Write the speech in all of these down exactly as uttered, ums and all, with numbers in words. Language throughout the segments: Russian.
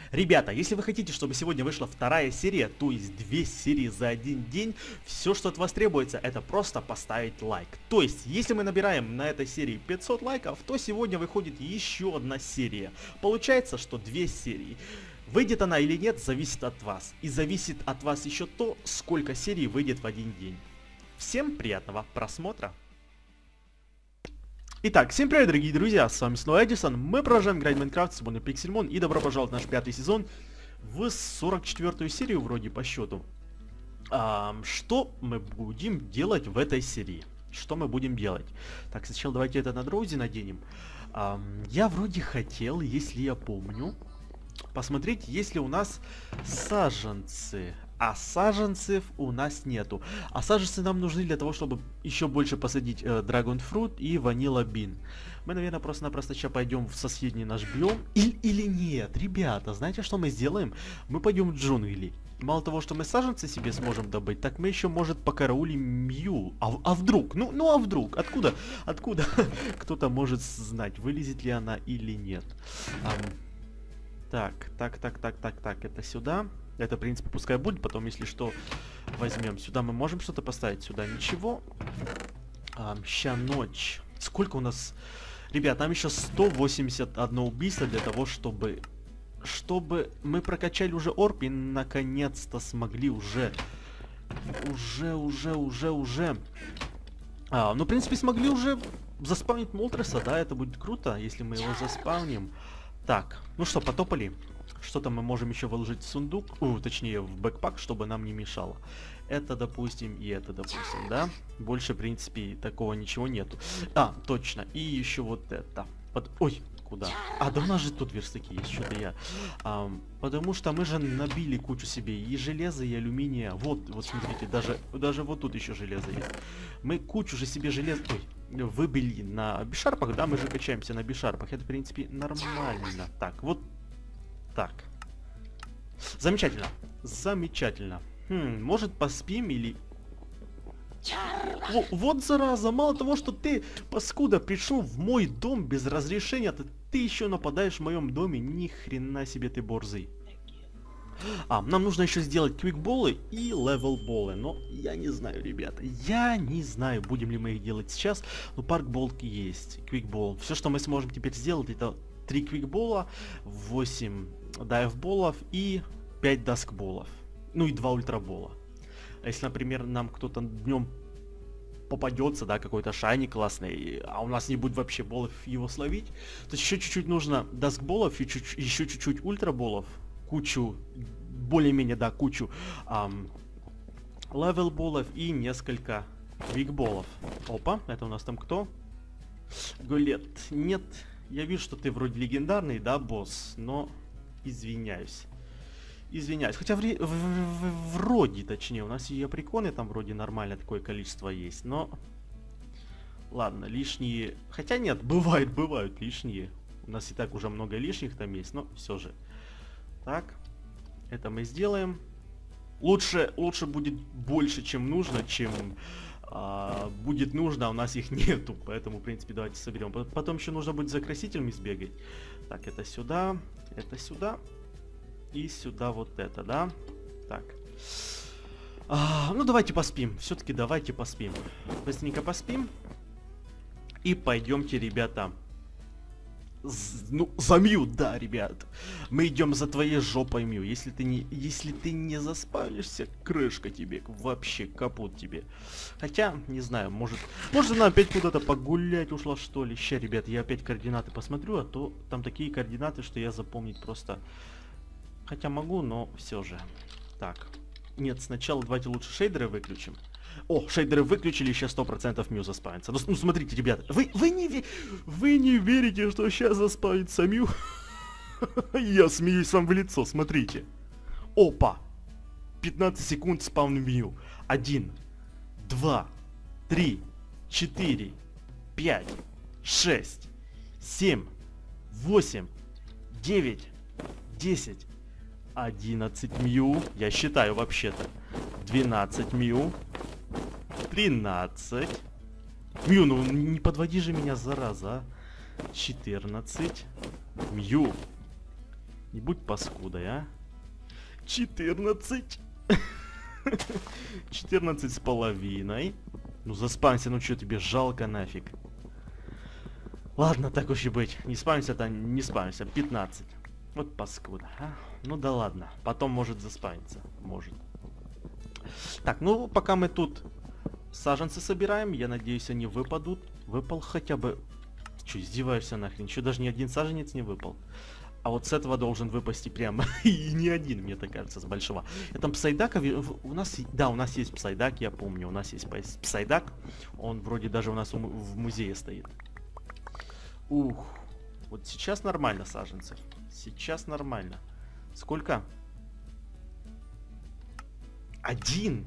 Ребята, если вы хотите, чтобы сегодня вышла вторая серия, то есть две серии за один день, все, что от вас требуется, это просто поставить лайк. То есть, если мы набираем на этой серии пятьсот лайков, то сегодня выходит еще одна серия. Получается, что две серии. Выйдет она или нет, зависит от вас. И зависит от вас еще то, сколько серий выйдет в один день. Всем приятного просмотра! Итак, всем привет, дорогие друзья, с вами снова Эдисон, мы продолжаем играть в Майнкрафт, с вами Пиксельмон, и добро пожаловать в наш пятый сезон, в сорок четвёртую серию вроде по счету. А, что мы будем делать в этой серии? Что мы будем делать? Так, сначала давайте это на дроузе наденем. А, я вроде хотел, если я помню, посмотреть, есть ли у нас саженцы. А саженцев у нас нету. А саженцы нам нужны для того, чтобы еще больше посадить э, Dragon Fruit и Vanilla Bean. Мы, наверное, просто-напросто сейчас пойдем в соседний наш биом. Или, или нет, ребята, знаете, что мы сделаем? Мы пойдем в джунгли. Мало того, что мы саженцы себе сможем добыть, так мы еще, может, покараулим Мью. А, а вдруг? Ну, ну а вдруг? Откуда? Откуда? Кто-то может знать, вылезет ли она или нет. Um, так, так, так, так, так, так, это сюда. Это, в принципе, пускай будет, потом, если что, возьмем. Сюда мы можем что-то поставить? Сюда ничего. А, ща ночь. Сколько у нас... Ребят, нам еще сто восемьдесят одно убийство для того, чтобы... Чтобы мы прокачали уже орб и, наконец-то, смогли уже... Уже, уже, уже, уже... А, ну, в принципе, смогли уже заспавнить Молтреса, да? Это будет круто, если мы его заспавним. Так, ну что, потопали. Что-то мы можем еще выложить в сундук, о, точнее в бэкпак, чтобы нам не мешало. Это, допустим, и это, допустим, да? Больше, в принципе, такого ничего нету. А, точно, и еще вот это. Под... Ой, куда? А, да у нас же тут верстаки есть, что-то я. А, потому что мы же набили кучу себе и железа, и алюминия. Вот, вот смотрите, даже, даже вот тут еще железо есть. Мы кучу же себе железа... Ой, выбили на бишарпах, да? Мы же качаемся на бишарпах. Это, в принципе, нормально. Так, вот. Так. Замечательно. Замечательно. Хм, может поспим или... О, вот зараза, мало того, что ты, паскуда, пришел в мой дом без разрешения, то ты еще нападаешь в моем доме. Ни хрена себе ты борзый. А, нам нужно еще сделать квикболы и левелболы. Но я не знаю, ребята. Я не знаю, будем ли мы их делать сейчас. Но паркбол есть. Квикбол. Все, что мы сможем теперь сделать, это три квикбола, восемь дайвболов и пять даскболов. Ну и два ультрабола. А если, например, нам кто-то днем попадется, да, какой-то шайник классный, а у нас не будет вообще болов его словить, то еще чуть-чуть нужно даскболов, еще чуть-чуть ультраболов, кучу, более-менее, да, кучу эм, левелболов и несколько квикболов. Опа, это у нас там кто? Гулет. Нет, я вижу, что ты вроде легендарный, да, босс, но извиняюсь. Извиняюсь. Хотя в, в, в, вроде, точнее, у нас и априконы там вроде нормально такое количество есть, но... Ладно, лишние... Хотя нет, бывает, бывают лишние. У нас и так уже много лишних там есть, но все же. Так, это мы сделаем. Лучше, лучше будет больше, чем нужно, чем... А, будет нужно, а у нас их нету, поэтому, в принципе, давайте соберем. Потом еще нужно будет за красителями сбегать. Так, это сюда, это сюда и сюда вот это, да? Так. А, ну, давайте поспим. Все-таки давайте поспим. Быстренько поспим. И пойдемте, ребята. З, ну, за Мью, да, ребят. Мы идем за твоей жопой, Мью. Если ты не, если ты не заспавнишься, крышка тебе. Вообще, капут тебе. Хотя, не знаю, может... Может, она опять куда-то погулять ушла, что ли? Ща, ребят, я опять координаты посмотрю, а то там такие координаты, что я запомнить просто... Хотя могу, но все же. Так. Нет, сначала давайте лучше шейдеры выключим. О, шейдеры выключили, сейчас сто процентов Мью заспавнится. Ну, ну смотрите, ребята, вы, вы, не, вы не верите, что сейчас заспавнится Мью? Я смеюсь вам в лицо, смотрите. Опа! пятнадцать секунд спавн Мью. Один, два, три, четыре, пять, шесть, семь, восемь, девять, десять, одиннадцать Мью. Я считаю вообще-то. двенадцать Мью. тринадцать. Мью, ну не подводи же меня, зараза, а. четырнадцать. Мью. Не будь паскудой, а. четырнадцать. четырнадцать с половиной. Ну заспамься, ну что тебе жалко нафиг. Ладно, так уж и быть. Не спамься, то не спамься. пятнадцать. Вот паскуда, а. Ну да ладно. Потом может заспамиться. Может. Так, ну пока мы тут саженцы собираем, я надеюсь, они выпадут. Выпал хотя бы... Че, издеваешься нахрен? Еще даже ни один саженец не выпал. А вот с этого должен выпасть и прямо и не один, мне так кажется, с большого. И там псайдака, у нас, да, у нас есть псайдак, я помню, у нас есть псайдак. Он вроде даже у нас в музее стоит. Ух, вот сейчас нормально саженцев. Сейчас нормально. Сколько? Один.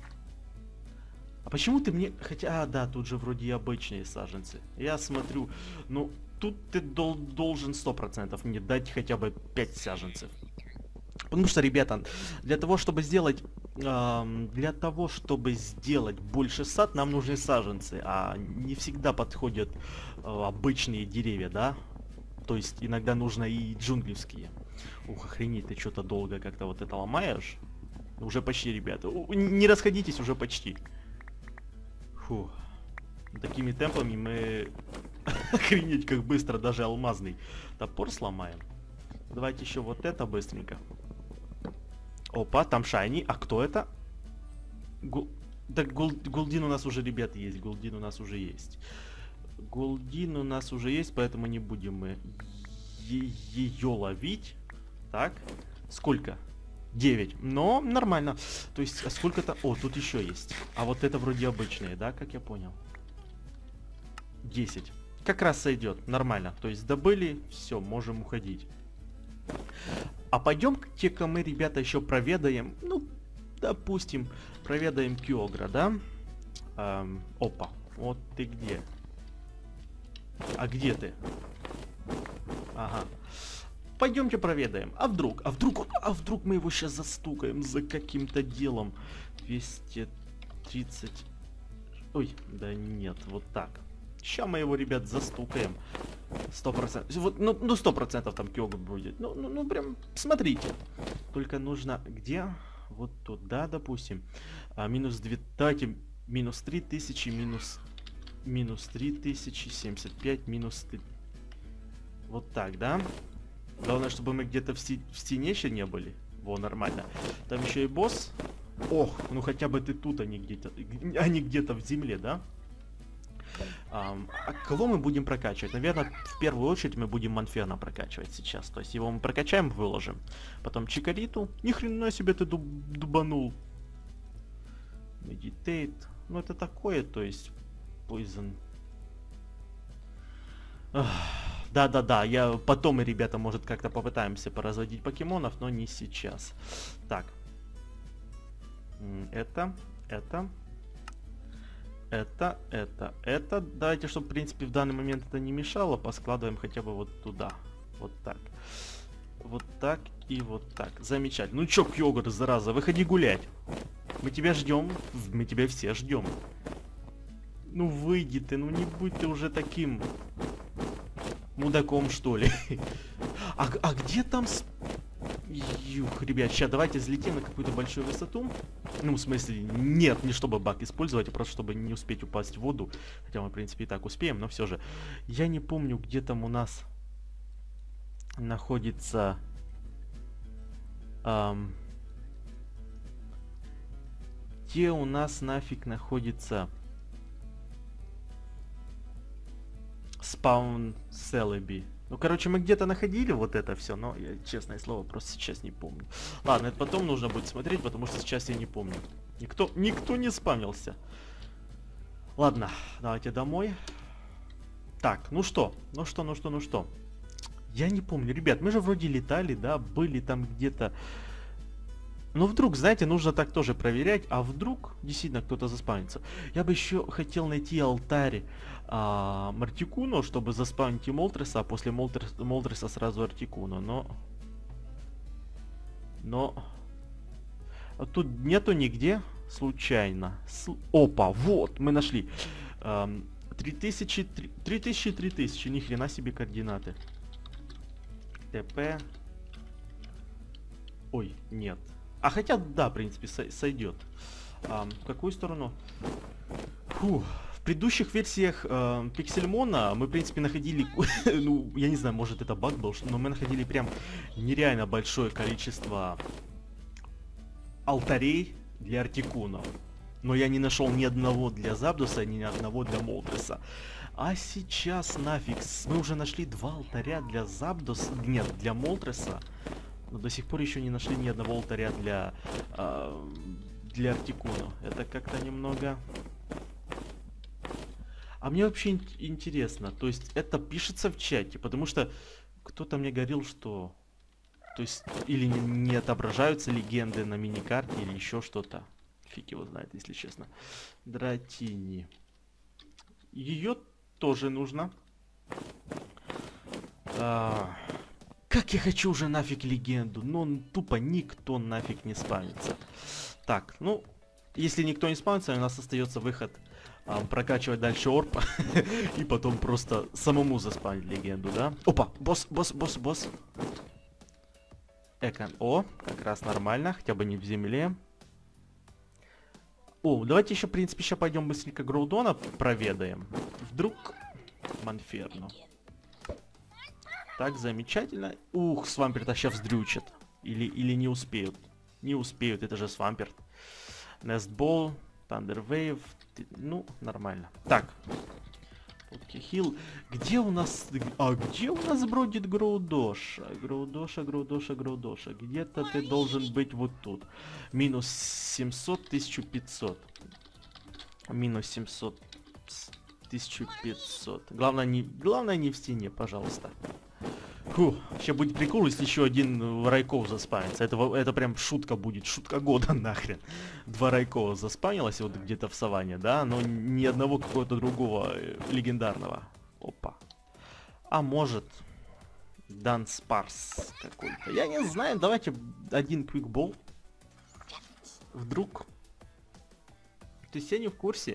А почему ты мне... Хотя, а, да, тут же вроде и обычные саженцы. Я смотрю, ну... Тут ты дол должен сто процентов мне дать хотя бы пять саженцев. Потому что, ребята, для того, чтобы сделать... Э, для того, чтобы сделать больше сад, нам нужны саженцы. А не всегда подходят э, обычные деревья, да? То есть иногда нужно и джунглевские. Ух, охренеть, ты что-то долго как-то вот это ломаешь. Уже почти, ребята. Не расходитесь, уже почти. Фу. Такими темпами мы... Охренеть, как быстро даже алмазный топор сломаем. Давайте еще вот это быстренько. Опа, там шайни. А кто это? Гул... Да, гул... Гулдин у нас уже, ребята, есть. Гулдин у нас уже есть. Гулдин у нас уже есть, поэтому не будем мы ее ловить. Так, сколько? девять. Но нормально. То есть, а сколько-то... О, тут еще есть. А вот это вроде обычные, да, как я понял? десять. Как раз сойдет. Нормально. То есть добыли, все, можем уходить. А пойдем-ка мы, ребята, еще проведаем. Ну, допустим, проведаем Кёгра, да? Эм, опа. Вот ты где? А где ты? Ага. Пойдемте проведаем. А вдруг? А вдруг? А вдруг мы его сейчас застукаем за каким-то делом? двести тридцать. Ой, да нет, вот так. Сейчас мы его, ребят, застукаем. Сто процентов. Вот, ну, ну, сто процентов там Кёгр будет. Ну, ну, ну, прям, смотрите. Только нужно... Где? Вот туда, допустим. А, минус две... Давайте, минус три тысячи, минус... Минус три тысячи, семьдесят пять, минус... Вот так, да? Главное, чтобы мы где-то в, сти... в стене еще не были. Во, нормально. Там еще и босс. Ох, ну хотя бы ты тут, а не где-то... А не где-то в земле, да? Um, а кого мы будем прокачивать? Наверное, в первую очередь мы будем Монферна прокачивать сейчас. То есть его мы прокачаем, выложим. Потом Чикариту. Ни хрена себе ты дуб дубанул. Медитейт. Ну это такое, то есть... Poison. Да-да-да, я потом, ребята, может как-то попытаемся поразводить покемонов, но не сейчас. Так. Это, это... Это, это, это. Давайте, чтобы, в принципе, в данный момент это не мешало, поскладываем хотя бы вот туда. Вот так. Вот так и вот так. Замечательно. Ну чё, Кёгр, зараза, выходи гулять. Мы тебя ждем. Мы тебя все ждем. Ну выйди ты, ну не будь ты уже таким мудаком, что ли. А, а где там... Юх, ребят, сейчас давайте взлетим на какую-то большую высоту. Ну, в смысле, нет, не чтобы баг использовать, а просто чтобы не успеть упасть в воду. Хотя мы, в принципе, и так успеем, но все же. Я не помню, где там у нас находится... Эм, где у нас нафиг находится... Спаун Селеби. Ну, короче, мы где-то находили вот это все, но я, честное слово, просто сейчас не помню. Ладно, это потом нужно будет смотреть, потому что сейчас я не помню. Никто, никто не спамился. Ладно, давайте домой. Так, ну что, ну что, ну что, ну что. Я не помню, ребят, мы же вроде летали, да, были там где-то... Ну, вдруг, знаете, нужно так тоже проверять, а вдруг действительно кто-то заспавнится. Я бы еще хотел найти алтарь а, Мартикуну, чтобы заспавнить и Молтреса, а после Молтрес, Молтреса сразу Артикуну, но... Но... А тут нету нигде, случайно. С... Опа, вот, мы нашли. три тысячи, три тысячи, три тысячи, ни хрена себе координаты. ТП... Ой, нет. А хотя, да, в принципе, сойдет. А, в какую сторону? Фу. В предыдущих версиях э, Пиксельмона мы, в принципе, находили... ну, я не знаю, может это баг был, но мы находили прям нереально большое количество алтарей для Артикунов. Но я не нашел ни одного для Запдуса, ни одного для Молтреса. А сейчас нафиг, мы уже нашли два алтаря для Запдуса, нет, для Молтреса. Но до сих пор еще не нашли ни одного алтаря для, э, для Артикуна. Это как-то немного... А мне вообще ин интересно, то есть это пишется в чате, потому что кто-то мне говорил, что... То есть, или не, не отображаются легенды на миникарте, или еще что-то. Фиг его знает, если честно. Дратини. Ее тоже нужно. А, как я хочу уже нафиг легенду, но тупо никто нафиг не спамится. Так, ну, если никто не спамится, у нас остается выход а, прокачивать дальше орб и потом просто самому заспамить легенду, да? Опа, босс, босс, босс, босс. Экон, о, как раз нормально, хотя бы не в земле. О, давайте еще, в принципе, сейчас пойдем быстренько Гроудона проведаем. Вдруг Монферну. Так, замечательно. Ух, Свамперта сейчас вздрючат. Или, или не успеют. Не успеют, это же Свамперт. Нестбол, Тандервейв. Ну, нормально. Так. Хил. Где у нас... А где у нас бродит Гроудоша? Гроудоша, Гроудоша, Гроудоша. Где-то ты должен быть вот тут. Минус семьсот, тысяча пятьсот. Минус семьсот, тысяча пятьсот. Главное не, главное не в стене, пожалуйста. Фу, сейчас будет прикол, если еще один Райков заспамится. Это, это прям шутка будет, шутка года нахрен. Два Райкова заспамилось вот где-то в саванне, да, но ни одного какого-то другого э, легендарного. Опа. А может, Дан Спарс какой-то. Я не знаю, давайте один квикбол. Вдруг. То есть я не в курсе.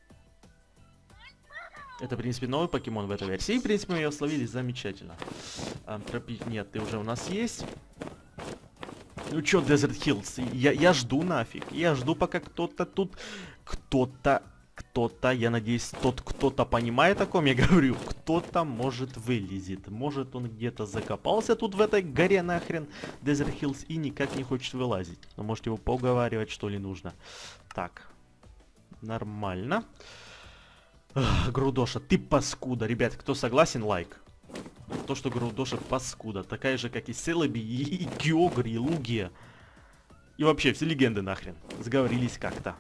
Это, в принципе, новый покемон в этой версии. И, в принципе, мы ее словили замечательно. Антропить нет, ты уже у нас есть. Ну чё, Desert Hills, я, я жду нафиг. Я жду, пока кто-то тут... Кто-то... Кто-то, я надеюсь, тот кто-то понимает, о ком я говорю. Кто-то, может, вылезет. Может, он где-то закопался тут в этой горе нахрен Desert Hills и никак не хочет вылазить. Но может его поуговаривать, что ли, нужно. Так. Нормально. Ах, Гроудоша, ты паскуда. Ребят, кто согласен, лайк. То, что Гроудоша паскуда. Такая же, как и Селеби, и, и Киогри, и Лугия. И вообще, все легенды нахрен. Сговорились как-то.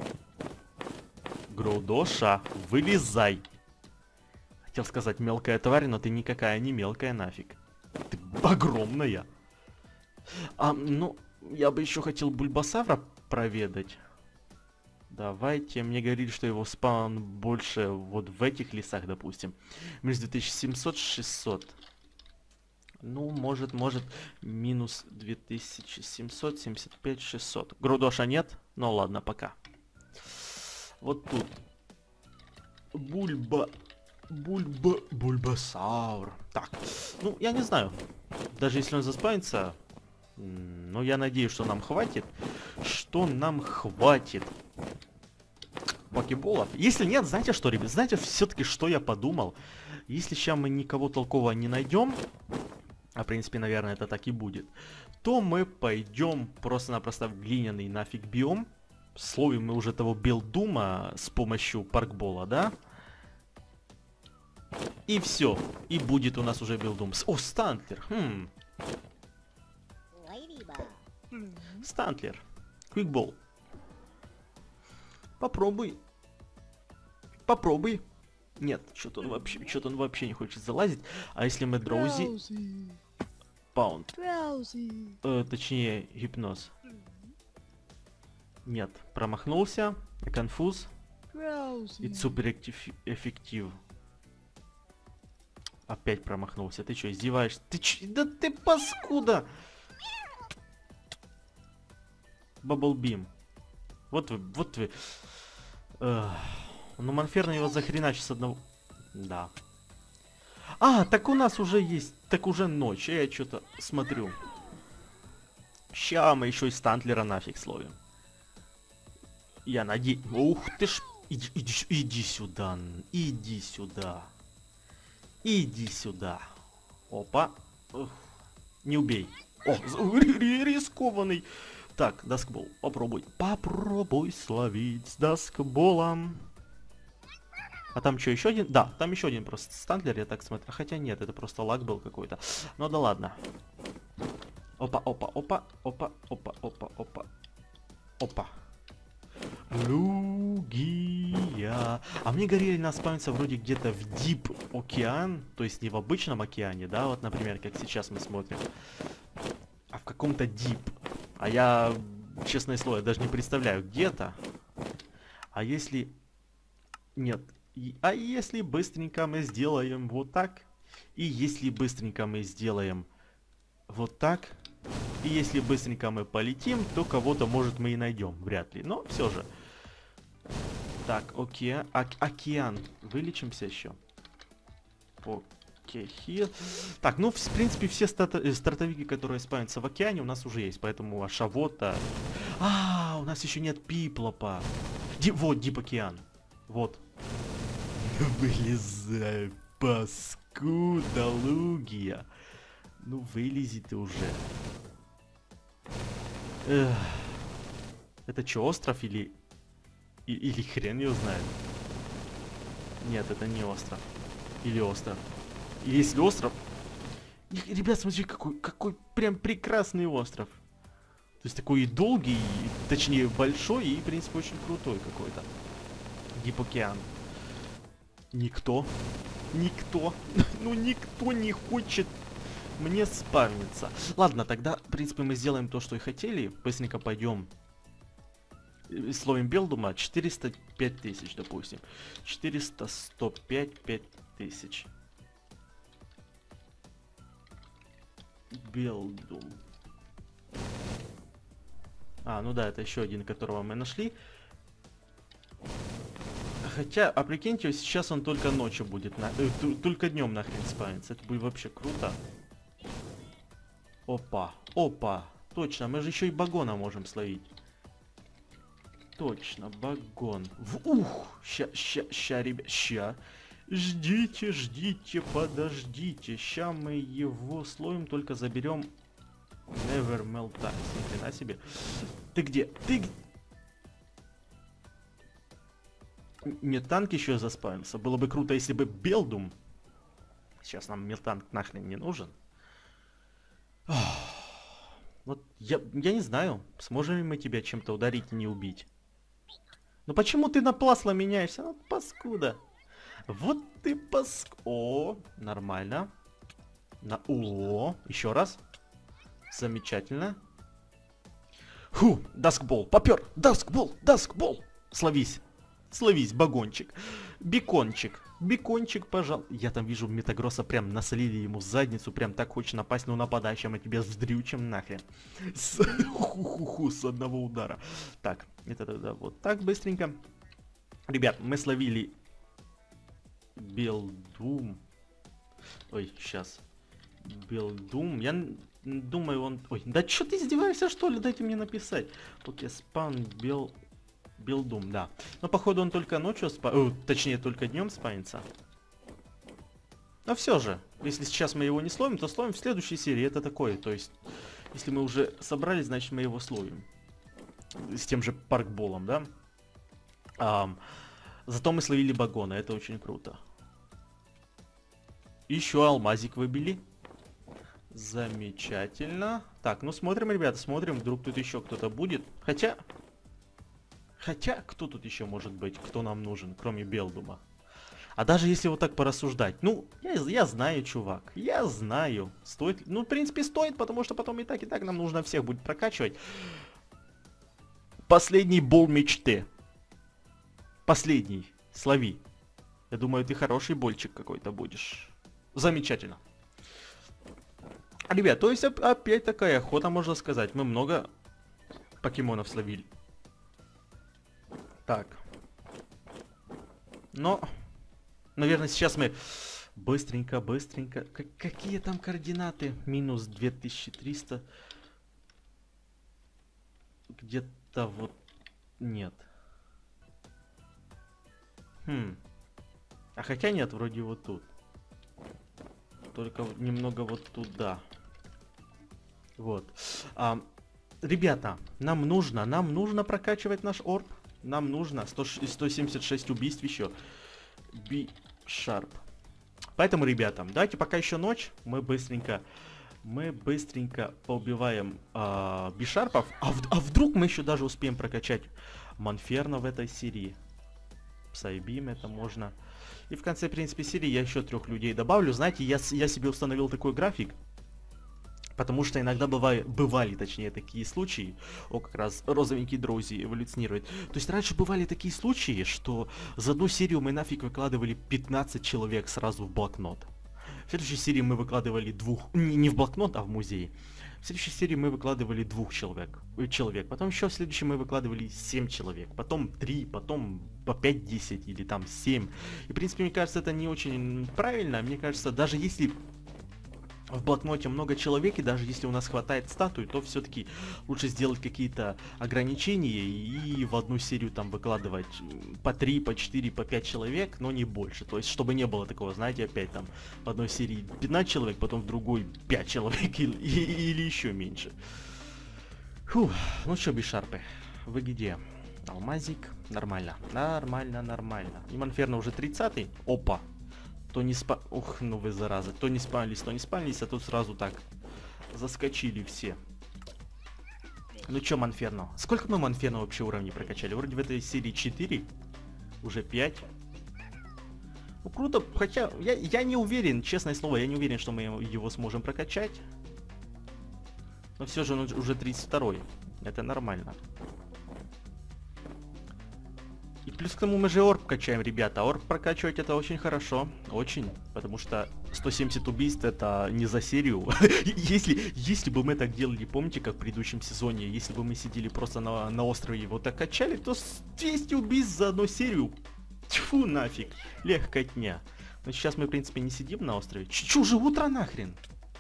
Гроудоша, вылезай. Хотел сказать мелкая тварь, но ты никакая не мелкая нафиг. Ты огромная. А, ну, я бы еще хотел Бульбасавра проведать. Давайте, мне говорили, что его спаун больше вот в этих лесах, допустим. Минус две тысячи семьсот, шестьсот. Ну, может, может, минус две тысячи семьсот, семьдесят пять, шестьсот. Гроудоша нет? Ну ладно, пока. Вот тут. Бульба... Бульба... Бульбасаур. Так, ну, я не знаю. Даже если он заспавнится... Ну, я надеюсь, что нам хватит. Что нам хватит покеболов. Если нет, знаете что, ребят? Знаете все-таки, что я подумал? Если сейчас мы никого толкового не найдем, а в принципе, наверное, это так и будет, то мы пойдем просто-напросто в глиняный нафиг биом. Словим мы уже того Белдума с помощью паркбола, да? И все. И будет у нас уже Белдум. О, Стантлер. Хм. Стантлер. Квикбол. Попробуй. Попробуй. Нет, что-то он вообще, что-то он вообще не хочет залазить. А если мы дроузи... Паунд. Э, точнее, гипноз. Нет, промахнулся. Конфуз. И супер эффектив. Опять промахнулся. Ты что, издеваешься? Ты че? Да ты паскуда! Баблбим. Вот вы, вот вы. Эх. Ну, Монферна его захреначит с одного... Да. А, так у нас уже есть... Так уже ночь, я что-то смотрю. Ща мы еще и Стантлера нафиг словим. Я надеюсь... Ух ты ж... Иди, иди, иди сюда. Иди сюда. Иди сюда. Опа. Ух. Не убей. О, рискованный. Так, даскбол. Попробуй. Попробуй словить с даскболом. А там что, еще один? Да, там еще один просто Стантлер, я так смотрю. Хотя нет, это просто лаг был какой-то. Ну да ладно. Опа, опа, опа, опа, опа, опа, опа. Опа. Лугия. А мне говорили, нас спавнится вроде где-то в Deep океан. То есть не в обычном океане, да, вот, например, как сейчас мы смотрим. А в каком-то Deep. А я, честное слово, даже не представляю, где-то. А если... Нет. И... А если быстренько мы сделаем вот так? И если быстренько мы сделаем вот так? И если быстренько мы полетим, то кого-то, может, мы и найдем. Вряд ли. Но все же. Так, окей. Ок океан. Вылечимся еще. Окей. Хил. Так, ну, в принципе, все старта стартовики, которые спавнятся в океане, у нас уже есть. Поэтому Ашавота... А, у нас еще нет Пиплопа. Ди вот, Дип океан. Вот. Вылезай, паскуда, Лугия. Ну, вылези ты уже. Эх. Это что, остров или... И, или хрен его знает? Нет, это не остров. Или остров. И если остров... Ребят, смотри, какой, какой прям прекрасный остров. То есть такой и долгий, и, точнее большой, и, в принципе, очень крутой какой-то. Дип океан. Никто. Никто. Ну, никто не хочет мне спавниться. Ладно, тогда, в принципе, мы сделаем то, что и хотели. Быстренько пойдем. Словим Белдума. четыреста пять тысяч, допустим. четыреста, сто пять, пять тысяч. Белдум. А, ну да, это еще один, которого мы нашли. Хотя, а прикиньте, сейчас он только ночью будет, на... э, только днем нахрен спавнится. Это будет вообще круто. Опа, опа, точно, мы же еще и багона можем словить. Точно, багон. В, ух, ща, ща, ща, ребят, ща. Ждите, ждите, подождите. Ща мы его словим, только заберем Never Melt Time. Ни хрена себе. Ты где? Ты где? Нет, танк еще заспавнился. Было бы круто, если бы Белдум. Сейчас нам милтанк нахрен не нужен. Вот я, я не знаю, сможем ли мы тебя чем-то ударить и не убить. Ну почему ты на пласло меняешься? Ну, паскуда. Вот ты паск... О, нормально. На... О, еще раз. Замечательно. Фу, даскбол, попер. Даскбол, даскбол. Словись. Словись, багончик. Бекончик. Бекончик, пожалуйста. Я там вижу Метагросса, прям насолили ему задницу. Прям так хочет напасть, но нападающим, а тебе вздрючим нахрен. С... Ху-ху-ху, с одного удара. Так, это тогда вот так быстренько. Ребят, мы словили Белдум. Ой, сейчас. Белдум. Я думаю, он... Ой, да что ты издеваешься, что ли? Дайте мне написать. Окей, спаун Бел... Белдум, да. Но походу он только ночью спа... О, точнее, только днем спавнится. Но все же, если сейчас мы его не словим, то словим в следующей серии. Это такое, то есть, если мы уже собрались, значит мы его словим. С тем же паркболом, да? А, зато мы словили багона, это очень круто. Еще алмазик выбили. Замечательно. Так, ну смотрим, ребята, смотрим, вдруг тут еще кто-то будет. Хотя... Хотя, кто тут еще может быть, кто нам нужен, кроме Белдума? А даже если вот так порассуждать, ну, я, я знаю, чувак, я знаю, стоит, ну, в принципе, стоит, потому что потом и так, и так нам нужно всех будет прокачивать. Последний бол мечты. Последний, слови. Я думаю, ты хороший больчик какой-то будешь. Замечательно. Ребят, то есть опять такая охота, можно сказать, мы много покемонов словили. Так. Но, наверное, сейчас мы быстренько, быстренько... Как, какие там координаты? Минус две тысячи триста. где-то вот... Нет. Хм. А хотя нет, вроде вот тут. Только немного вот туда. Вот. А, ребята, нам нужно, нам нужно прокачивать наш орб. Нам нужно сто, сто семьдесят шесть убийств еще. B-Sharp. Поэтому, ребята, давайте пока еще ночь. Мы быстренько... Мы быстренько поубиваем э, B-Sharp'ов. А, в, а вдруг мы еще даже успеем прокачать Монферно в этой серии. Psybeam это можно. И в конце, в принципе, серии я еще трех людей добавлю. Знаете, я, я себе установил такой график. Потому что иногда бывает, бывали, точнее, такие случаи. О, как раз розовенький Дроузи эволюционирует. То есть раньше бывали такие случаи, что за одну серию мы нафиг выкладывали пятнадцать человек сразу в блокнот. В следующей серии мы выкладывали двух... Не, не в блокнот, а в музей. В следующей серии мы выкладывали двух человек. человек. Потом еще в следующей мы выкладывали семь человек. Потом три, потом по пять-десять или там семь. И, в принципе, мне кажется, это не очень правильно. Мне кажется, даже если... в блокноте много человек, и даже если у нас хватает статуи, то все-таки лучше сделать какие-то ограничения и в одну серию там выкладывать по три, по четыре, по пять человек, но не больше. То есть, чтобы не было такого, знаете, опять там в одной серии пятнадцать человек, потом в другой пять человек или, или еще меньше. Фух, ну что, B-Sharp'ы, вы где? Алмазик, нормально, нормально, нормально. И Монферно уже тридцатый, опа. То не спа... Ух, ну вы зараза. То не спалились, то не спалились, а тут сразу так заскочили все. Ну чё, Монферно? Сколько мы Монферно вообще уровней прокачали? Вроде в этой серии четыре. Уже пять. Ну круто, хотя я, я не уверен, честное слово, я не уверен, что мы его сможем прокачать. Но все же он уже тридцать второй. Это нормально. И плюс к тому мы же орб качаем, ребята. Орб прокачивать это очень хорошо. Очень. Потому что сто семьдесят убийств это не за серию. если, если бы мы так делали, помните, как в предыдущем сезоне, если бы мы сидели просто на, на острове и его так качали, то двести убийств за одну серию. Тьфу нафиг. Легкотня. Но сейчас мы, в принципе, не сидим на острове. Чё же утро нахрен?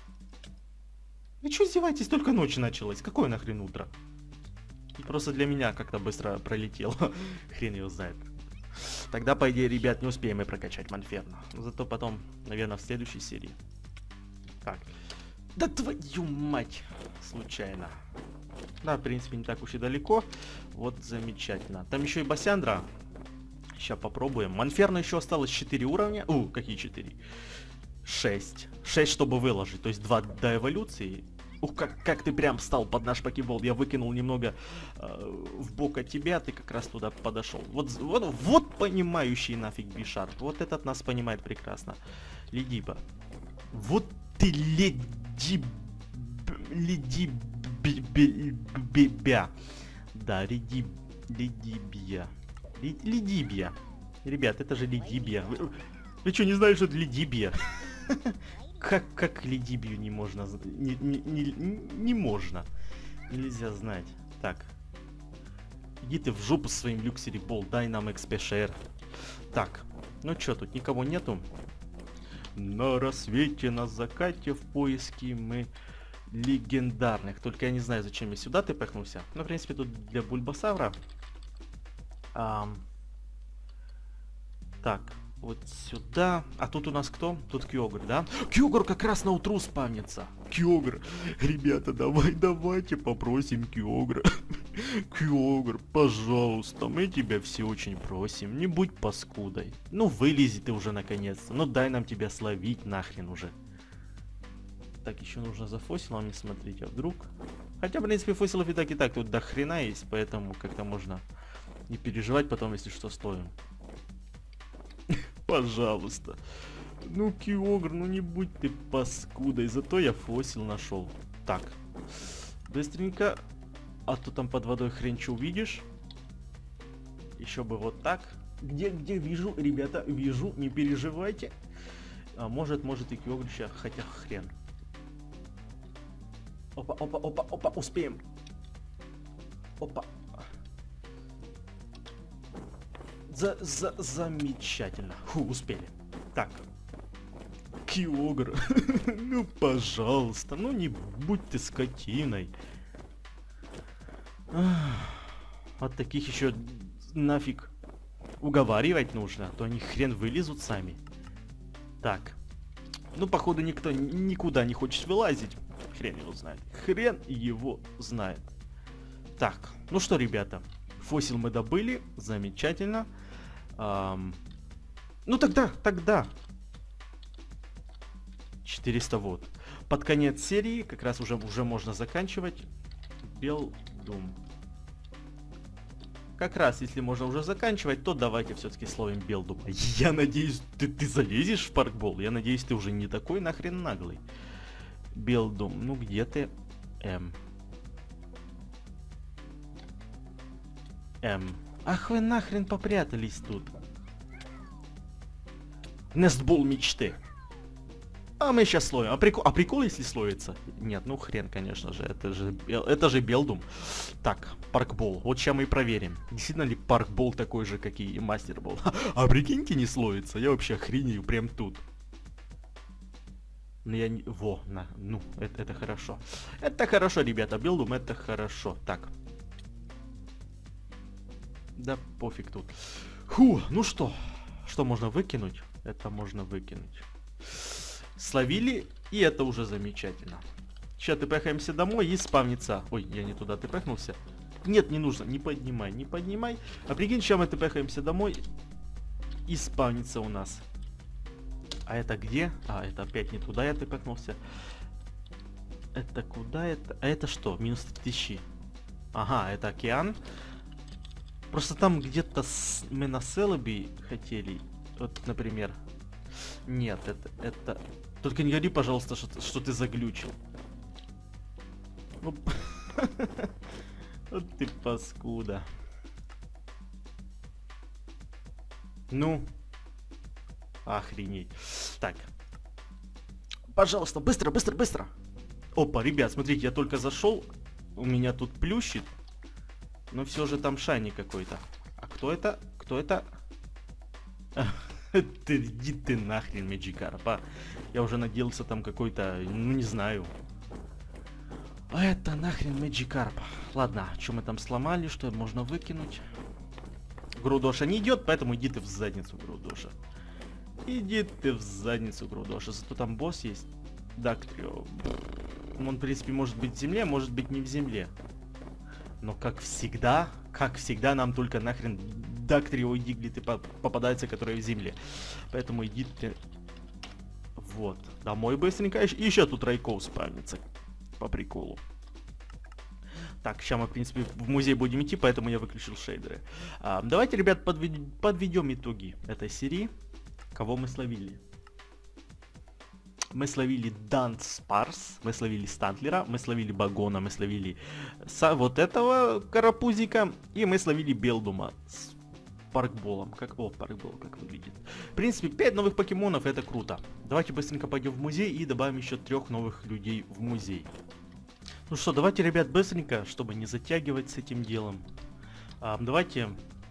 Вы чё издеваетесь? Только ночь началась. Какое нахрен утро? Просто для меня как-то быстро пролетело. Хрен его знает. Тогда, по идее, ребят, не успеем мы прокачать Монферно. Зато потом, наверное, в следующей серии. Так. Да твою мать! Случайно. Да, в принципе, не так уж и далеко. Вот замечательно. Там еще и Басяндра. Сейчас попробуем. Монферно еще осталось четыре уровня. У, какие четыре? шесть. шесть, чтобы выложить. То есть два до эволюции. Ух, как, как ты прям встал под наш покебол. Я выкинул немного э, в бок от тебя, ты как раз туда подошел. Вот, вот, вот понимающий нафиг B-Sharp. Вот этот нас понимает прекрасно. Ледиба. Вот ты леди... Леди... Бя. Да, леди... Ледибия. Ледибия. Ребят, это же Ледибия. Вы, вы что, не знаете, что это Ледибия? Как, как Ледибию не можно... Не, не, не, не можно. Нельзя знать. Так. Иди ты в жопу со своим люксери бол, дай нам икс пи шер. Так. Ну чё, тут никого нету. На рассвете, на закате, в поиске мы легендарных. Только я не знаю, зачем я сюда ты пихнулся. Ну, в принципе, тут для Бульбасавра. Ам... Так. Вот сюда. А тут у нас кто? Тут Кёгр, да? Кёгр как раз на утру спамнится. Кёгр. Ребята, давай, давайте попросим Кёгра. Кёгр, пожалуйста, мы тебя все очень просим. Не будь паскудой. Ну, вылези ты уже наконец-то. Ну, дай нам тебя словить нахрен уже. Так, еще нужно за фосилами смотреть, а вдруг? Хотя, в принципе, фосилов и так и так тут до хрена есть, поэтому как-то можно не переживать потом, если что, стоим. Пожалуйста. Ну, Киогр, ну не будь ты паскудой. Зато я фосил нашел. Так. Быстренько. А то там под водой хрен что увидишь. Еще бы вот так. Где, где вижу, ребята, вижу, не переживайте. А может, может и Киогр сейчас, хотя хрен. Опа, опа, опа, опа, успеем. Опа. За, за, замечательно. Фу, успели. Так. Киогр. Ну, пожалуйста. Ну, не будь ты скотиной. Вот таких еще нафиг уговаривать нужно, а то они хрен вылезут сами. Так. Ну, походу, никто никуда не хочет вылазить. Хрен его знает. Хрен его знает. Так, ну что, ребята. Фосил мы добыли. Замечательно. Ам... Ну, тогда, тогда. четыреста ватт. Под конец серии, как раз уже, уже можно заканчивать. Белдум. Как раз, если можно уже заканчивать, то давайте все-таки словим Белдум. Я надеюсь, ты, ты залезешь в паркбол. Я надеюсь, ты уже не такой нахрен наглый. Белдум, ну где ты? М. М. Ах вы нахрен попрятались тут. Нестбол мечты. А мы сейчас словим. А прикол, а прикол, если словится? Нет, ну хрен, конечно же. Это же, это же Белдум. Так, паркбол. Вот сейчас мы и проверим. Действительно ли паркбол такой же, как и мастербол? А прикиньте, не словится. Я вообще охренею прям тут. Ну я не... Во, на, ну, это, это хорошо. Это хорошо, ребята. Белдум, это хорошо. Так. Да пофиг тут. Фу, ну что? Что можно выкинуть? Это можно выкинуть. Словили, и это уже замечательно. Сейчас тпхаемся домой и спавнится. Ой, я не туда тпхнулся. Нет, не нужно, не поднимай, не поднимай. А прикинь, сейчас мы тпхаемся домой и спавнится у нас. А это где? А, это опять не туда я тпхнулся. Это куда это? А это что? Минус тысячи. Ага, это океан. Просто там где-то мы на Селеби хотели. Вот, например. Нет, это, это... Только не говори, пожалуйста, что, что ты заглючил. Вот ты паскуда. Ну. Охренеть. Так. Пожалуйста, быстро, быстро, быстро. Опа, ребят, смотрите, я только зашел. У меня тут плющит. Но все же там шайни какой-то. А кто это? Кто это? Ты иди ты нахрен, Magikarp, а. Я уже надеялся там какой-то, ну не знаю. А это нахрен Magikarp. Ладно, что мы там сломали, что можно выкинуть? Грудоша не идет, поэтому иди ты в задницу, Грудоша. Иди ты в задницу, Грудоша. Зато там босс есть. Дактрио. Он, в принципе, может быть в земле, может быть не в земле. Но как всегда, как всегда, нам только нахрен Дактрио и Диглиты попадаются, которые в земле. Поэтому иди ты... Вот. Домой быстренько. И еще тут Райкоу спавнится. По приколу. Так, сейчас мы, в принципе, в музей будем идти, поэтому я выключил шейдеры. А, давайте, ребят, подвед... подведем итоги этой серии. Кого мы словили? Мы словили Данс Спарс, мы словили Стантлера, мы словили Багона, мы словили Са вот этого карапузика, и мы словили Белдума с паркболом. Как, о, паркбол, как выглядит. В принципе, пять новых покемонов, это круто. Давайте быстренько пойдем в музей и добавим еще трех новых людей в музей. Ну что, давайте, ребят, быстренько, чтобы не затягивать с этим делом. А, давайте...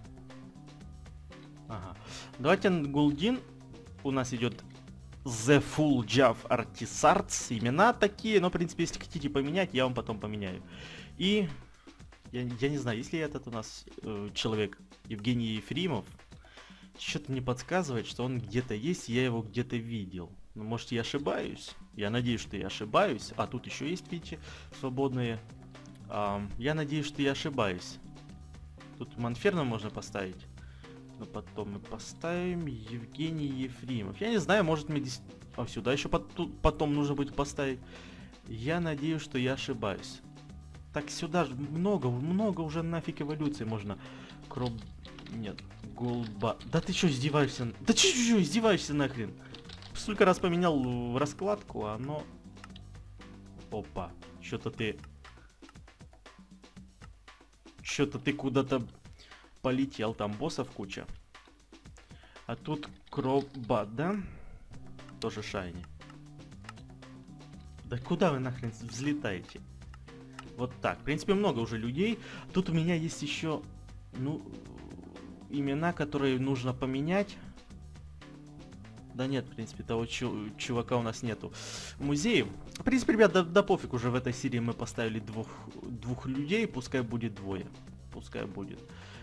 Ага. Давайте Гулдин. У нас идет The Full Jav Artisarts. Имена такие, но, в принципе, если хотите поменять, я вам потом поменяю. И... Я, я не знаю, если этот у нас э, человек Евгений Ефремов, что-то мне подсказывает, что он где-то есть, я его где-то видел. Ну, может, я ошибаюсь? Я надеюсь, что я ошибаюсь. А тут еще есть, видите, свободные. А, я надеюсь, что я ошибаюсь. Тут Монферно можно поставить. Но потом мы поставим Евгений Ефремов. Я не знаю, может мне здесь... А, сюда еще под... потом нужно будет поставить. Я надеюсь, что я ошибаюсь. Так сюда же много, много уже нафиг эволюции можно. Кроп... Нет. Голба... Да ты что издеваешься? Да че че издеваешься нахрен? Столько раз поменял раскладку, а оно... Опа. Что-то ты... Что-то ты куда-то полетел. Там боссов куча. А тут Кропбат, да? Тоже шайни. Да куда вы нахрен взлетаете? Вот так. В принципе, много уже людей. Тут у меня есть еще, ну, имена, которые нужно поменять. Да нет, в принципе, того чу чувака у нас нету в музее. В принципе, ребят, да, да пофиг, уже в этой серии мы поставили двух, двух людей, пускай будет двое. Пускай будет.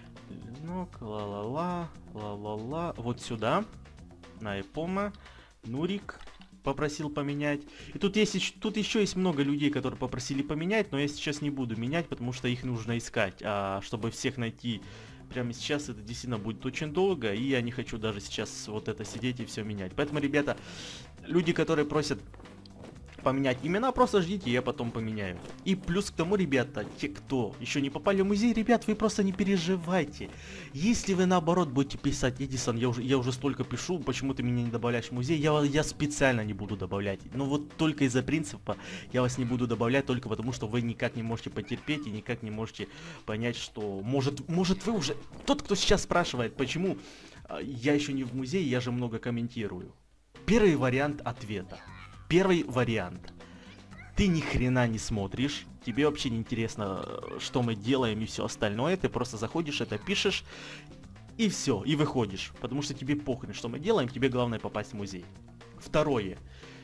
Ну, ла-ла-ла, ла-ла-ла. Вот сюда. На Эпома. Нурик попросил поменять. И тут есть, тут еще есть много людей, которые попросили поменять, но я сейчас не буду менять, потому что их нужно искать. А чтобы всех найти прямо сейчас, это действительно будет очень долго, и я не хочу даже сейчас вот это сидеть и все менять. Поэтому, ребята, люди, которые просят поменять имена, просто ждите, я потом поменяю. И плюс к тому, ребята, те, кто еще не попали в музей, ребят, вы просто не переживайте. Если вы наоборот будете писать: Эдисон, я уже, я уже столько пишу, почему ты меня не добавляешь в музей, я, я специально не буду добавлять. Но вот только из-за принципа я вас не буду добавлять, только потому что вы никак не можете потерпеть и никак не можете понять, что может, может вы уже... Тот, кто сейчас спрашивает, почему я еще не в музее, я же много комментирую. Первый вариант ответа. Первый вариант. Ты ни хрена не смотришь, тебе вообще не интересно, что мы делаем и все остальное, ты просто заходишь, это пишешь, и все, и выходишь, потому что тебе похрен, что мы делаем, тебе главное попасть в музей. Второе.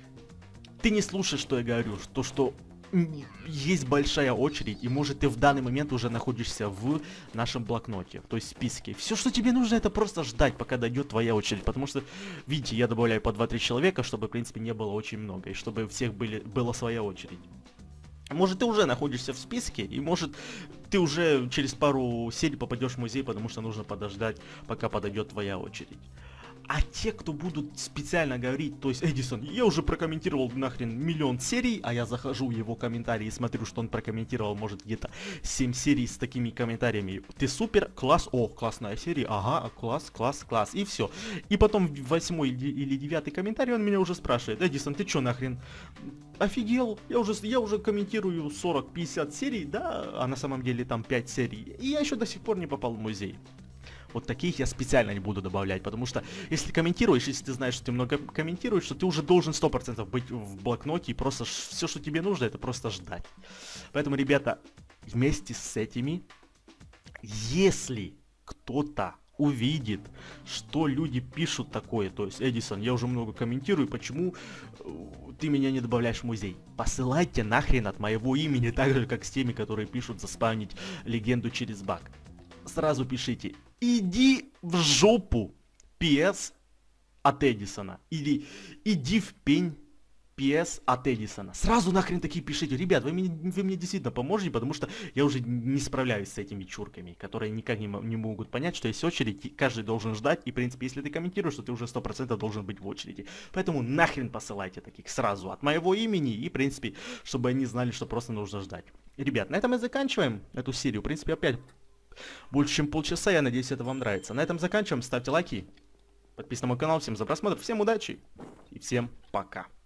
Ты не слушаешь, что я говорю, то, что есть большая очередь, и может ты в данный момент уже находишься в нашем блокноте, то есть в списке. Все, что тебе нужно, это просто ждать, пока дойдет твоя очередь, потому что, видите, я добавляю по два-три человека, чтобы, в принципе, не было очень много, и чтобы у всех были, была своя очередь. Может, ты уже находишься в списке, и может, ты уже через пару серий попадешь в музей, потому что нужно подождать, пока подойдет твоя очередь. А те, кто будут специально говорить, то есть: Эдисон, я уже прокомментировал нахрен миллион серий, а я захожу в его комментарии и смотрю, что он прокомментировал, может, где-то семь серий с такими комментариями. Ты супер, класс, о, классная серия, ага, класс, класс, класс, и все. И потом в восьмой или девятый комментарий он меня уже спрашивает: Эдисон, ты чё нахрен? Офигел, я уже, я уже комментирую сорок-пятьдесят серий, да, а на самом деле там пять серий, и я еще до сих пор не попал в музей. Вот таких я специально не буду добавлять, потому что если комментируешь, если ты знаешь, что ты много комментируешь, то ты уже должен сто процентов быть в блокноте, и просто все, что тебе нужно, это просто ждать. Поэтому, ребята, вместе с этими, если кто-то увидит, что люди пишут такое, то есть: Эдисон, я уже много комментирую, почему ты меня не добавляешь в музей? Посылайте нахрен от моего имени, так же, как с теми, которые пишут заспавнить легенду через баг. Сразу пишите: иди в жопу, пи эс от Эдисона. Или иди в пень, пи эс от Эдисона. Сразу нахрен такие пишите. Ребят, вы мне, вы мне действительно поможете, потому что я уже не справляюсь с этими чурками, которые никак не, не могут понять, что есть очередь, каждый должен ждать. И, в принципе, если ты комментируешь, то ты уже сто процентов должен быть в очереди. Поэтому нахрен посылайте таких сразу от моего имени. И, в принципе, чтобы они знали, что просто нужно ждать. Ребят, на этом мы заканчиваем эту серию. В принципе, опять больше чем полчаса, я надеюсь, это вам нравится. На этом заканчиваем, ставьте лайки, подписывайтесь на мой канал, всем за просмотр, всем удачи и всем пока.